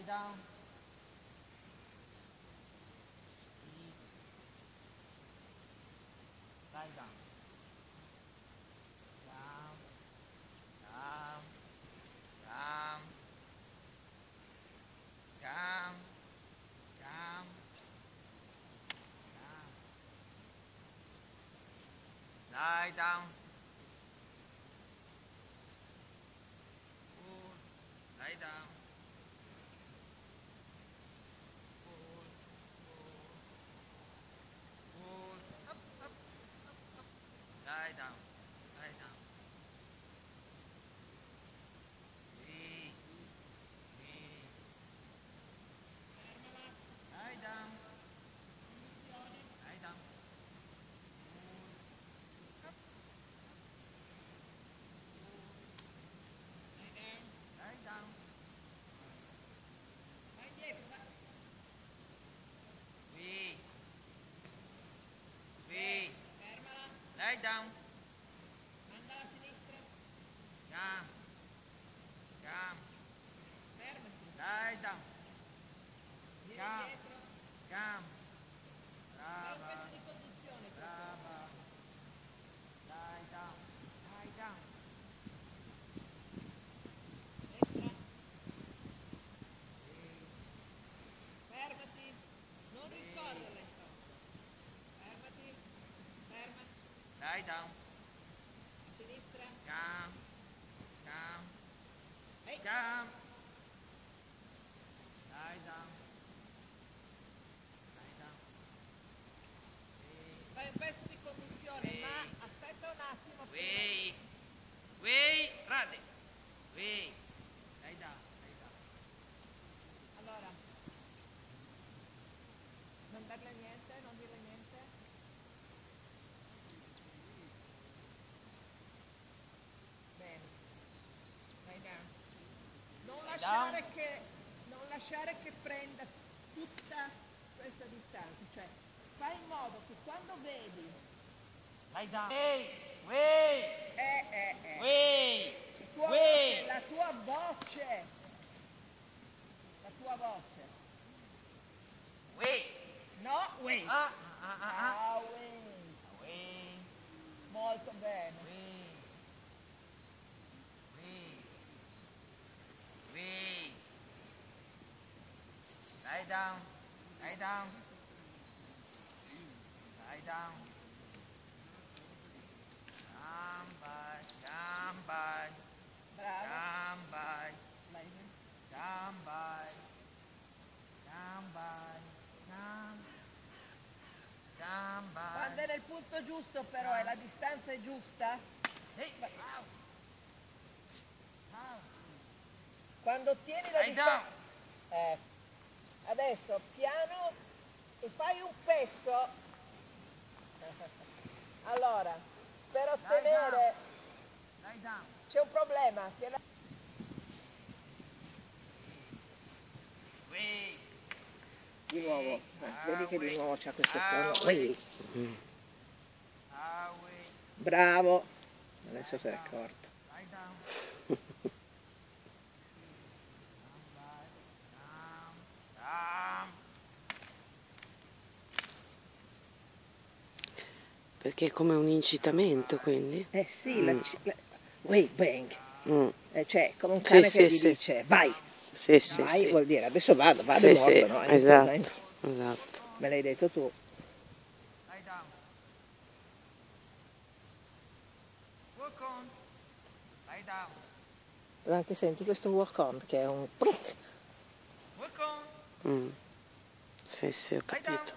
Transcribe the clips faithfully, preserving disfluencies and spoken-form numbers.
Lie down. Lie down. Down. Down. Down. Down. Down. Down. Lie down. Good. Lie down. Good. Good. Good. Up, up, up, up. Lie down. Lie down. Sì. Sì. Lie down. Lie down. Good. Up. Lie down. Qui. Qui. Lie down. Anda alla sinistra. Calm. Calm. Fermati. Lie down. Vieni Calm. indietro. Calm. Fai un Brava. pezzo di conduzione. Brava. Lie down. Lie down. Destra. Sì. Fermati. Non rincorrere. Fermati. Ferma. Lie down. A sinistra. Calm. Calm. Ehi. Calm. Lie down. Lie down. Sì. Fai un pezzo di conduzione, Sì. ma aspetta un attimo. Wait. Wait. Ready. Wait. Lie down. Lie down. Allora. Non darle niente, non dire niente. Bene. Vai down. Non Vai lasciare down. che non lasciare che prenda tutta questa distanza, cioè fai in modo che quando vedi Lie down. Wait. Wait. eh, eh, eh, Wait. il tuo voce, Wait. la tua voce, la tua voce, Wait. no, wait, Ah. Ah. Ah. Ah. ah, wait, Wait. molto bene, Wait. Wait. Wait. Lie down. Lie down. Lie down. Come by. Come by. bravo, Come by. vai bene. Come by. Come by. Come. Come by. Quando è nel punto giusto però e la distanza è giusta, Hey. Ow. Ow. quando ottieni la Lie down. distanza, eh, adesso piano e fai un pezzo, allora, per ottenere, Lie down. c'è un problema, che la- Wait. di nuovo, eh, vedi che di nuovo c'è questo Ah, tono, wait. Ui, Ah, wait. bravo, adesso si è accorto. Lie down. Come by. Come. Come. Perché è come un incitamento, quindi. Eh sì, la, la- wait, bang, Mm. eh, cioè come un Sì, cane sì, che gli sì. dice vai, Sì, sì, vai sì. vuol dire adesso vado, vado e Sì, morto, sì, no? È un esatto, momento. esatto. Me l'hai detto tu. Lie down. Work on. Lie down. Anche senti questo walk on che è un truc. Work on. Mm. Sì, sì, ho Lie down. capito.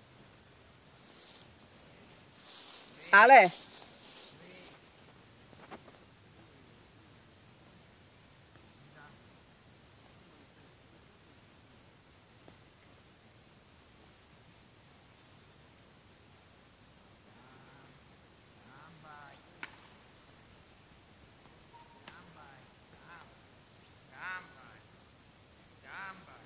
Ale, Come by. Come by. Come. Come by. Come by.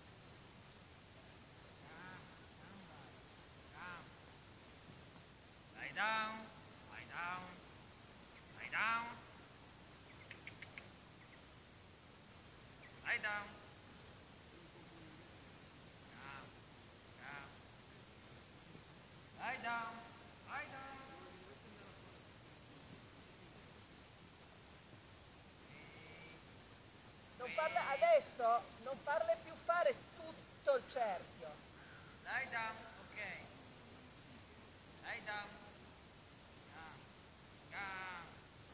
Come. Come by. Come. Lie down. Lie down. Lie down. Lie down. farle, adesso non farle più fare tutto il cerchio. Lie down, ok. Lie down. Calm. Calm.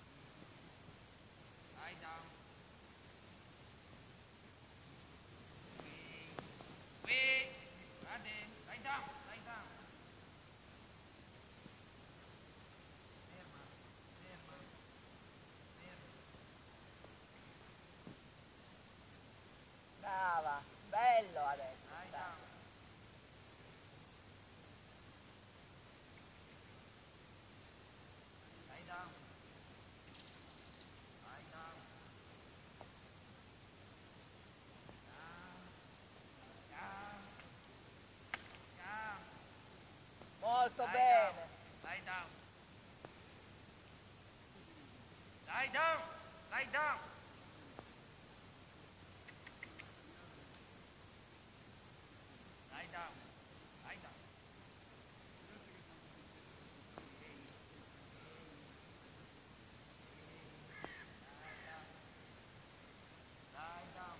Lie down. Wait. Wait. Ready. Lie down. Lie down. Ferma. Ferma. Ferma. Brava, bello adesso. Lie dai. down. Lie down. Lie down. Calm. Calm. Calm. Molto Lie bene. down. Lie down. Lie down. Lie down. Lie down. Lie down. Lie down.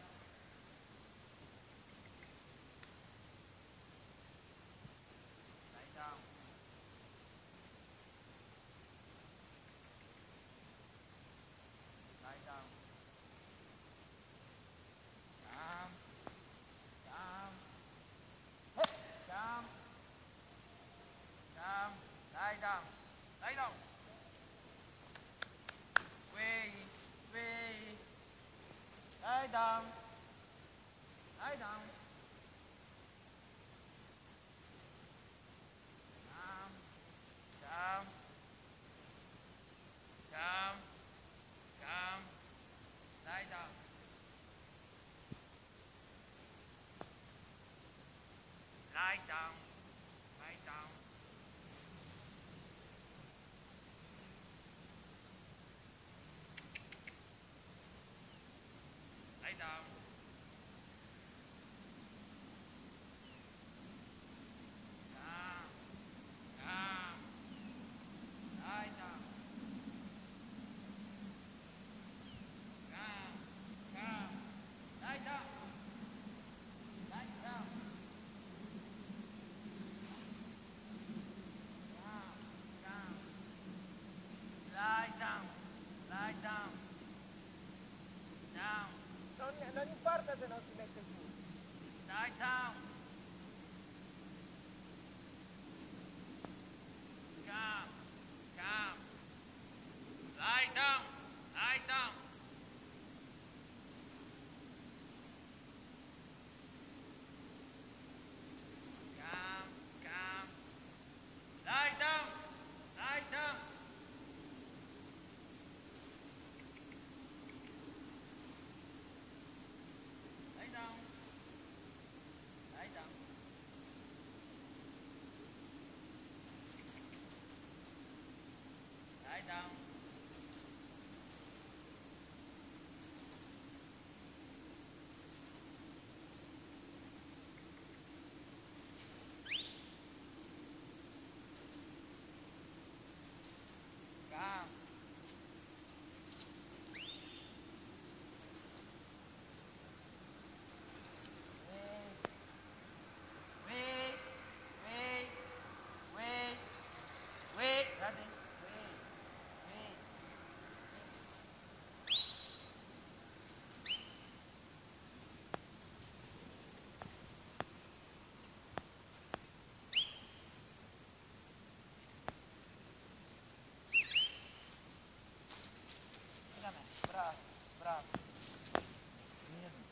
Lie down. Lie down. Calm. Calm. Calm. Calm. Lie down. Lie down. Wait. Wait. Lie down. Lie down. Calm. Calm. Calm. Calm. Lie down. Lie down. Lie down. Lie down. Calm. Calm. Lie down. Calm. Calm. Lie down. Lie down. Calm. Calm. Lie down. Lie down. Down. Non, non importa se non si mette giù. Lie down. Calm. Calm. Lie down. Lie down. Calm. Calm. Lie down. Lie down. Lie down. Lie down. Lie down. Calm. Wait. Wait. Wait. Wait. Ready. Wait. Wait. Mira me. Bravo. Bravo. Fermo.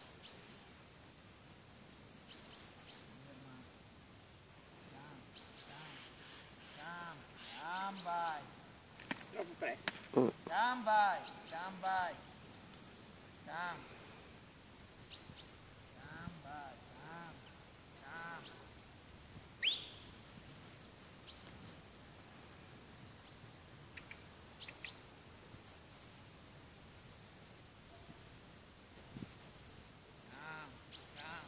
Ferma. Calm. Calm. Calm. Calm by. Troppo presto. Calm by. Calm by. Calm. Calm by. Calm. Calm. Calm. Calm.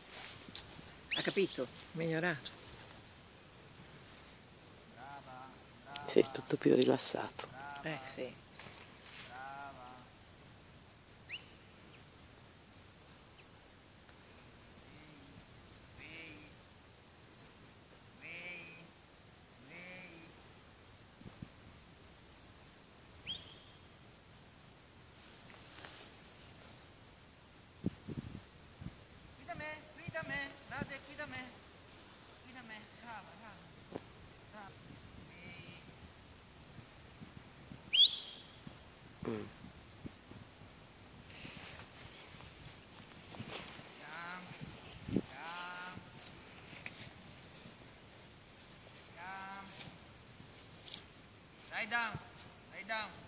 Ha capito? Migliorato. Brava. Sei tutto più rilassato. Eh sì. Brava. Lei, lei, lei. Qui da me, qui da me, guardate qui da me, qui da me, brava, brava, brava. Lei. Mm. Down, down, down. Lie down, lie down.